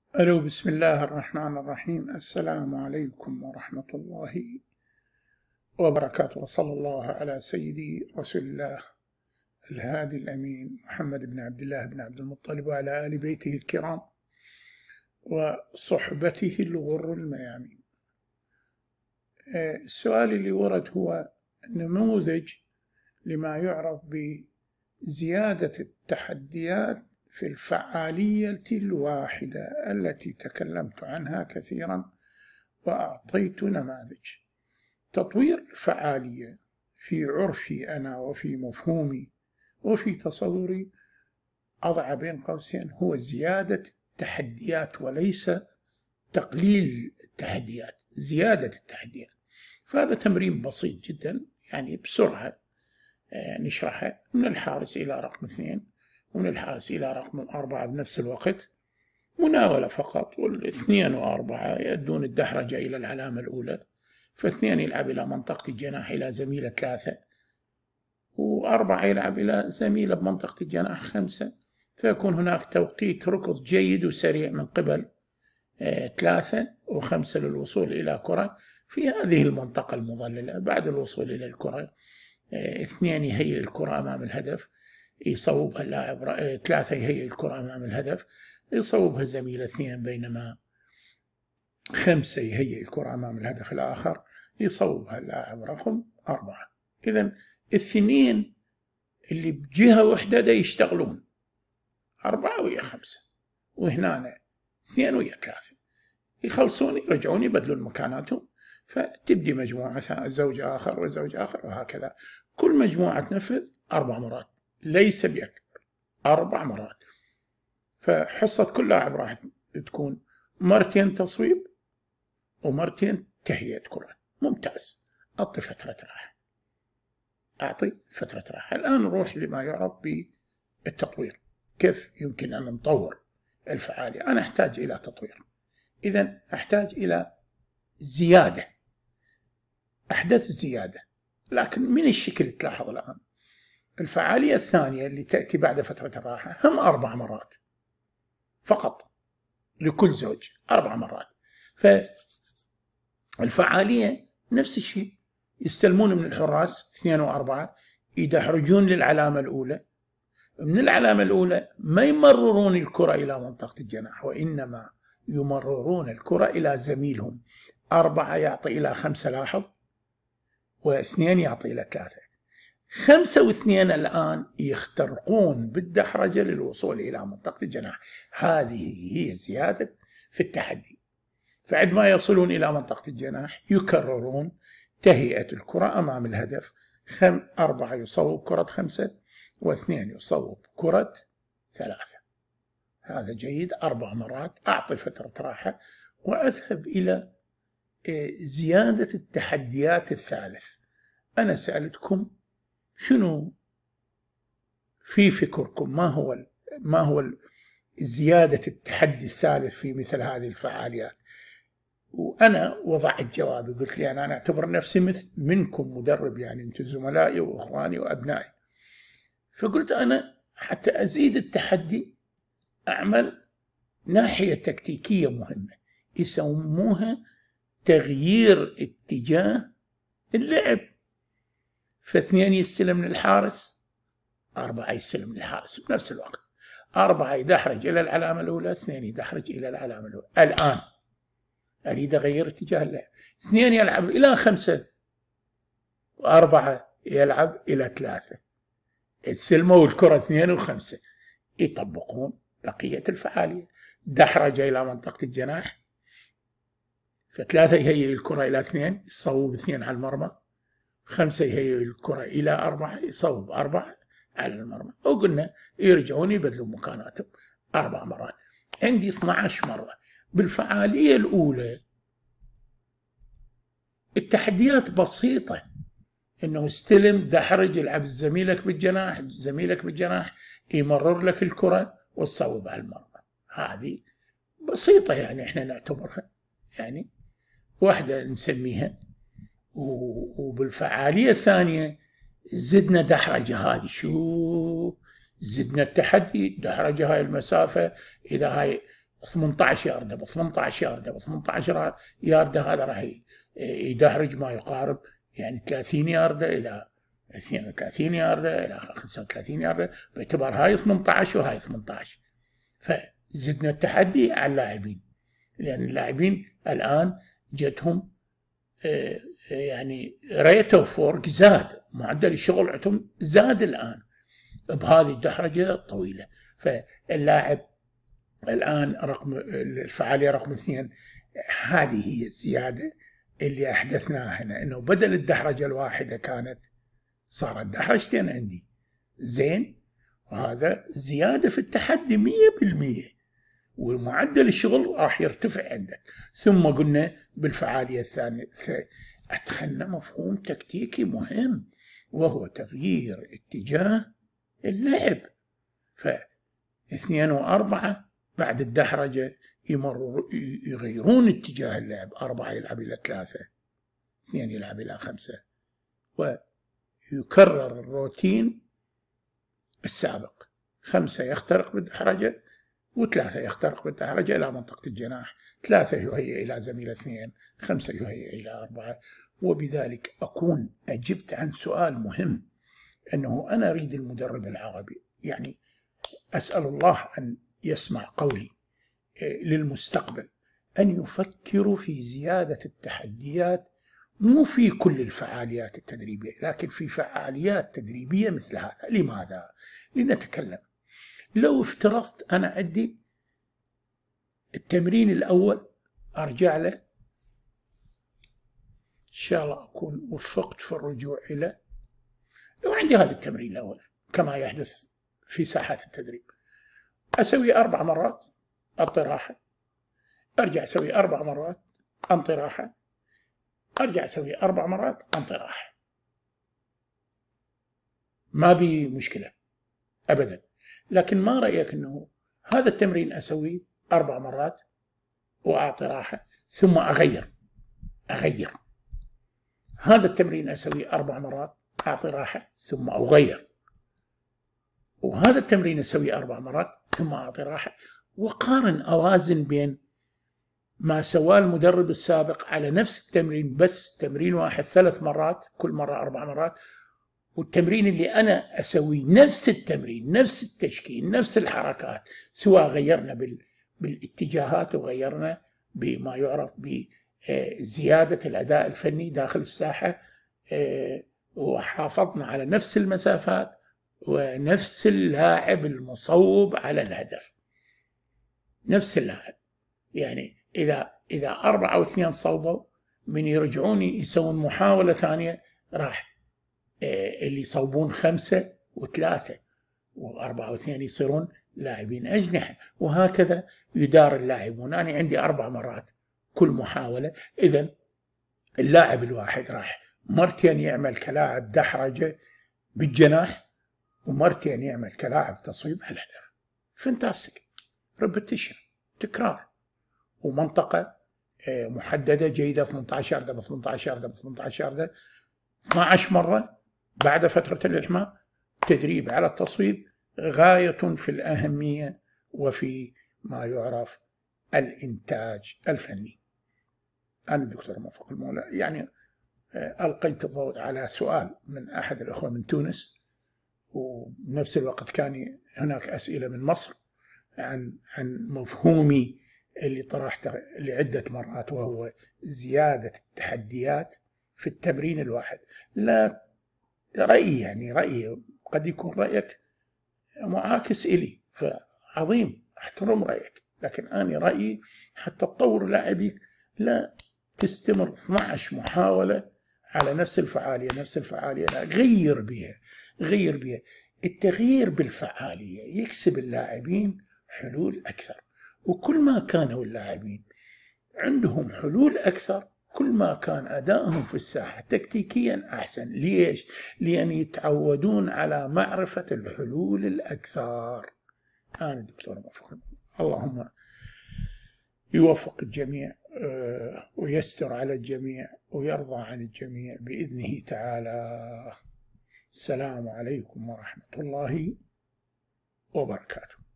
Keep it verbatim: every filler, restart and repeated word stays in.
ألو، بسم الله الرحمن الرحيم. السلام عليكم ورحمة الله وبركاته، وصلى الله على سيدي رسول الله الهادي الأمين محمد بن عبد الله بن عبد المطلب وعلى آل بيته الكرام وصحبته الغر الميامين. السؤال اللي ورد هو نموذج لما يعرف بزيادة التحديات في الفعالية الواحدة التي تكلمت عنها كثيرا وأعطيت نماذج. تطوير الفعالية في عرفي أنا وفي مفهومي وفي تصوري أضع بين قوسين هو زيادة التحديات وليس تقليل التحديات، زيادة التحديات. فهذا تمرين بسيط جدا، يعني بسرعة نشرحه. من الحارس إلى رقم اثنين ومن الحارس إلى رقم أربعة بنفس الوقت، مناولة فقط، والاثنين وأربعة يؤدون الدحرجة إلى العلامة الأولى، فاثنين يلعب إلى منطقة الجناح إلى زميلة ثلاثة، وأربعة يلعب إلى زميلة بمنطقة الجناح خمسة، فيكون هناك توقيت ركض جيد وسريع من قبل ثلاثة وخمسة للوصول إلى كرة في هذه المنطقة المظللة. بعد الوصول إلى الكرة، اثنين يهيئ الكرة أمام الهدف يصوبها اللاعب، ثلاثة يهيئ الكرة أمام الهدف يصوبها زميل اثنين، بينما خمسة يهيئ الكرة أمام الهدف الآخر يصوبها اللاعب رقم أربعة. إذن الاثنين اللي بجهة وحدة دا يشتغلون، أربعة ويا خمسة، وهنا اثنين ويا ثلاثة، يخلصون يرجعون يبدلون مكاناتهم، فتبدي مجموعة زوج آخر وزوج آخر وهكذا. كل مجموعة تنفذ أربع مرات، ليس بأكثر، أربع مرات. فحصة كل لاعب راح تكون مرتين تصويب ومرتين تهيئة كرة. ممتاز. أعطي فترة راحة، أعطي فترة راحة. الآن نروح لما يعرف بالتطوير. كيف يمكن أن نطور الفعالية؟ أنا أحتاج إلى تطوير، إذن أحتاج إلى زيادة، أحدث زيادة. لكن من الشكل تلاحظ الآن الفعالية الثانية اللي تأتي بعد فترة الراحة هم أربع مرات فقط لكل زوج، أربع مرات. فالفعالية نفس الشيء، يستلمون من الحراس اثنين وأربعة، يدحرجون للعلامة الأولى، من العلامة الأولى ما يمررون الكرة إلى منطقة الجناح، وإنما يمررون الكرة إلى زميلهم. أربعة يعطي إلى خمسة، لاحظ، واثنين يعطي إلى ثلاثة. خمسة واثنين الآن يخترقون بالدحرجة للوصول إلى منطقة الجناح. هذه هي زيادة في التحدي. فعندما يصلون إلى منطقة الجناح يكررون تهيئة الكرة أمام الهدف. خم أربعة يصوب كرة خمسة واثنين يصوب كرة ثلاثة. هذا جيد. أربع مرات. أعطي فترة راحة وأذهب إلى زيادة التحديات الثالث. أنا سألتكم شنو في فكركم، ما هو ما هو زيادة التحدي الثالث في مثل هذه الفعاليات؟ وأنا وضعت جوابي، قلت لي أنا, أنا أعتبر نفسي مثل منكم مدرب، يعني أنتم زملائي وإخواني وأبنائي. فقلت أنا حتى أزيد التحدي أعمل ناحية تكتيكية مهمة يسموها تغيير اتجاه اللعب. فاثنين يستلم من الحارس، أربعة يستلم من الحارس بنفس الوقت. أربعة يدحرج إلى العلامة الأولى، اثنين يدحرج إلى العلامة الأولى. الآن أريد أغير اتجاه اللعب. اثنين يلعب إلى خمسة وأربعة يلعب إلى ثلاثة. يستلموا الكرة اثنين وخمسة، يطبقون بقية الفعالية. دحرج إلى منطقة الجناح، فثلاثة يهيئ الكرة إلى اثنين، يصوب اثنين على المرمى. خمسة يهيئ الكرة إلى أربعة، يصوب أربعة على المرمى. وقلنا يرجعون يبدلون مكاناتهم أربع مرات. عندي اثني عشر مرة. بالفعالية الأولى التحديات بسيطة، إنه استلم، دحرج، يلعب زميلك بالجناح، زميلك بالجناح يمرر لك الكرة وتصوب على المرمى. هذه بسيطة، يعني إحنا نعتبرها يعني واحدة نسميها. وبالفعالية الثانية زدنا دحرجة. هذه شو زدنا التحدي، دحرجة هاي المسافة، إذا هاي ثمانية عشر ياردة ب ثمانية عشر ياردة ب ثمانية عشر ياردة، هذا راح يدحرج ما يقارب يعني ثلاثين ياردة إلى اثنين وثلاثين ياردة إلى خمسة وثلاثين ياردة، باعتبار هاي ثمانية عشر وهاي ثمانية عشر. فزدنا التحدي على اللاعبين، لأن اللاعبين الآن جتهم يعني ريت اوف وورك زاد، معدل الشغل عندهم زاد الآن بهذه الدحرجة الطويلة. فاللاعب الآن رقم الفعالية رقم اثنين، هذه هي الزيادة اللي أحدثناها هنا، إنه بدل الدحرجة الواحدة كانت صارت دحرجتين عندي، زين، وهذا زيادة في التحدي مية بالمية، ومعدل الشغل راح يرتفع عندك. ثم قلنا بالفعالية الثانية أدخلنا مفهوم تكتيكي مهم، وهو تغيير اتجاه اللعب. فاثنين وأربعة بعد الدحرجة يمروا يغيرون اتجاه اللعب، أربعة يلعب إلى ثلاثة، اثنين يلعب إلى خمسة، ويكرر الروتين السابق، خمسة يخترق بالدحرجة وثلاثة يخترق بالدحرجة إلى منطقة الجناح، ثلاثة يهيئ إلى زميل اثنين، خمسة يهيئ إلى أربعة. وبذلك أكون أجبت عن سؤال مهم، أنه أنا أريد المدرب العربي، يعني أسأل الله أن يسمع قولي للمستقبل، أن يفكروا في زيادة التحديات، مو في كل الفعاليات التدريبية، لكن في فعاليات تدريبية مثل هذا. لماذا؟ لنتكلم. لو افترضت أنا عندي التمرين الأول أرجع له، إن شاء الله أكون وفقت في الرجوع إلى، لو عندي هذا التمرين الأول كما يحدث في ساحات التدريب، أسوي أربع مرات أعطي راحة، أرجع أسوي أربع مرات أنطي راحة، أرجع أسوي أربع مرات أنطي راحة، ما بي مشكلة أبدا. لكن ما رأيك أنه هذا التمرين أسويه أربع مرات وأعطي راحة ثم أغير أغير هذا التمرين أسويه أربع مرات أعطي راحة ثم أغير، وهذا التمرين أسويه أربع مرات ثم أعطي راحة، وقارن أوازن بين ما سواه المدرب السابق على نفس التمرين، بس تمرين واحد ثلاث مرات كل مرة أربع مرات، والتمرين اللي أنا أسويه نفس التمرين نفس التشكيل نفس الحركات، سواء غيرنا بالاتجاهات وغيرنا بما يعرف بزيادة الأداء الفني داخل الساحة، وحافظنا على نفس المسافات ونفس اللاعب المصوب على الهدف، نفس اللاعب. يعني إذا إذا أربعة واثنين صوبوا، من يرجعون يسوون محاولة ثانية راح اللي يصوبون خمسة وثلاثة وأربعة واثنين يصيرون لاعبين أجنحة، وهكذا يدار اللاعبون. أنا عندي أربع مرات كل محاولة، إذن اللاعب الواحد راح مرتين يعمل كلاعب دحرجة بالجناح، ومرتين يعمل كلاعب تصويب على الهدف. فانتاستيك، ريبيتيشن، تكرار، ومنطقة محددة جيدة، ثمانية عشر ياردة ب ثمانية عشر ياردة ب ثمانية عشر ياردة اثنتي عشرة مرة بعد فترة الإحماء. تدريب على التصويب غاية في الأهمية وفي ما يعرف الإنتاج الفني. أنا الدكتور موفق المولى يعني ألقيت الضوء على سؤال من أحد الأخوة من تونس، وبنفس الوقت كان هناك أسئلة من مصر عن عن مفهومي اللي طرحته لعدة مرات، وهو زيادة التحديات في التمرين الواحد. لا رأيي يعني رأيي قد يكون رأيك معاكس إلي، فعظيم أحترم رأيك، لكن أنا رأيي حتى تطور لاعبيك لا تستمر اثنتي عشرة محاولة على نفس الفعالية نفس الفعالية، لا غير بها غير بها. التغيير بالفعالية يكسب اللاعبين حلول أكثر، وكل ما كانوا اللاعبين عندهم حلول أكثر كل ما كان أدائهم في الساحة تكتيكيا أحسن. ليش؟ لأن يتعودون على معرفة الحلول الأكثر. أنا الدكتور موفق، اللهم يوفق الجميع ويستر على الجميع ويرضى عن الجميع بإذنه تعالى. السلام عليكم ورحمة الله وبركاته.